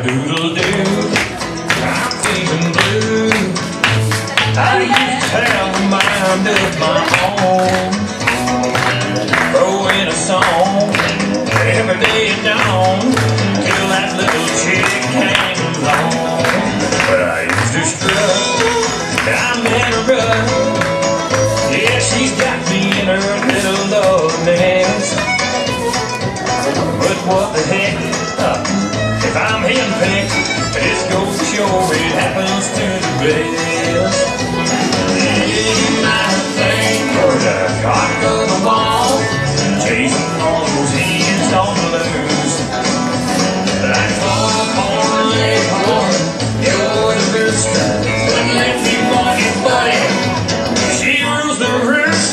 doodle-doo, I'm feeling blue. I used to have a mind of my own, throwing a song every day at dawn, till that little chick came along. But I used to strut, I met her up. Yeah, she's got me in her little love nest. But what the heck, if I'm henpecked, this goes to show it happens to the best. You might think you're the cock of the wall, chasing all those hens on the loose. Like foghorn leghorn, you're the rooster, but let me walk it, buddy, she rules the roost.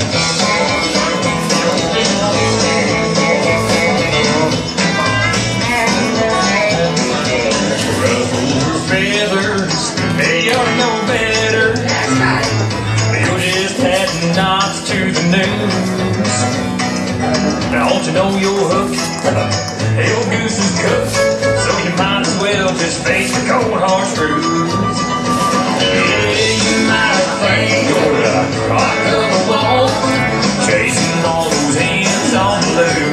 You're no better. You just had knots to the news. Now don't you know you're hooked? Your goose is cooked, so you might as well just face the cold hard truth. Yeah, you might think you're the cock of the wall, chasing all those hens on the loose.